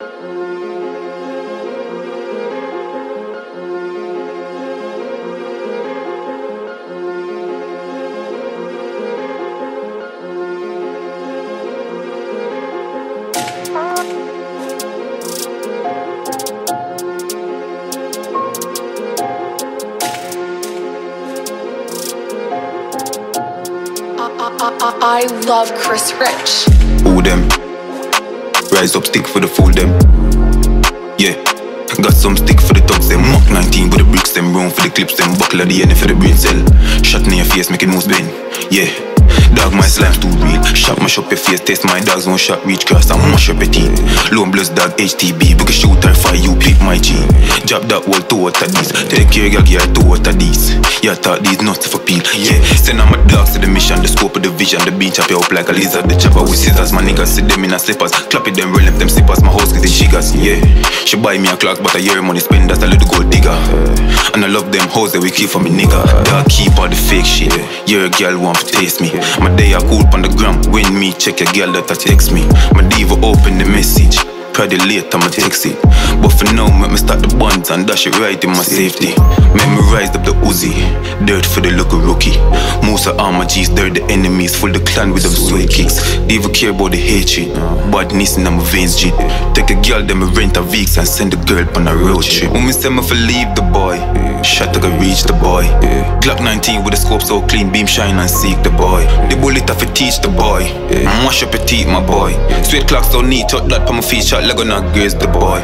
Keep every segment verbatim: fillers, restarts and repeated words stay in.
I love Chris Rich. Who them? Rise up, stick for the fool them. Yeah, got some stick for the thugs them. Mach nineteen with the bricks them. Round for the clips them. Buckle of the end for the brain cell. Shot in your face, make it most bend. Yeah, dog my slime's too real. Shot mash up your face, taste my dogs. One shot reach cross and mash up your teeth. Lone bloods dog H T B. Book a shooter fire, you pick my G. Drop that wall two out of these. Take care gag here two out of these. Yeah, thought these nuts for peel. Yeah, send all my dogs to the mission. The scope of the vision. The bean chop you up like a lizard. The chopper with scissors. My niggas sit them in a slippers. Clap it them, roll them, them slippers. My house cause they shiggers. Yeah, she buy me a clock but a year money spend. That's a little gold digger. And I love them hoes that we keep for me nigga. Dog keep all the fake shit. You're a girl want to taste me. My day I cool on the gram. When me check a girl that I text me. My diva open the message. Probably late I'ma text it. But for now, make me start the buns and dash it right in my safety. Memorize up the Uzi, dirt for the local rookie. Most of all my G's, they're the enemies. Full the clan with them sweat kicks. They even care about the hatred. Badness in my veins, G. Take a girl, then me rent a Vix and send the girl on a road trip. When me say me for leave the boy, shot I can reach the boy. Glock nineteen with the scope so clean, beam shine and seek the boy. The bullet have to teach the boy. Mash up your teeth, my boy. Sweet clock so neat, touch that for my feet, shot leg on a graze the boy.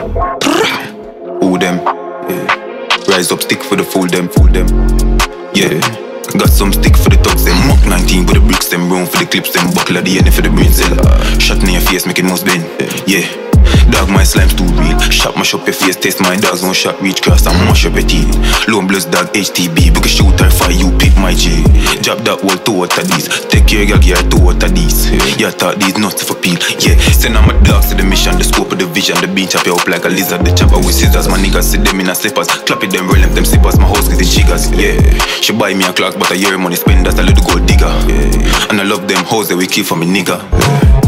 Who them? Rise up, stick for the fool them, fool them. Yeah, got some stick for the thugs them. Mach nineteen with the bricks them. Round for the clips them. Buckle of the end for the brain cell. Shot in your face, make it most bend. Yeah, dog my slime's too real. Shot mash up your face, taste my dogs. One shot reach cross and mash up your teeth. Lone bloods dog H T B. Book a shooter fire, you pick my G. Drop that wall two out of these. Take care gag here two out of these. Yeah, thought these nuts for peel. Yeah, send all my dogs to the mission. The scope of the vision. The bean chop you up like a lizard. The chopper with scissors. My niggas sit them in a slippers. Clap it them, roll them, them slippers. My house cause they shiggers. Yeah, she buy me a clock but a year money spend. That's a little gold digger. And I love them hoes that we keep for me nigga.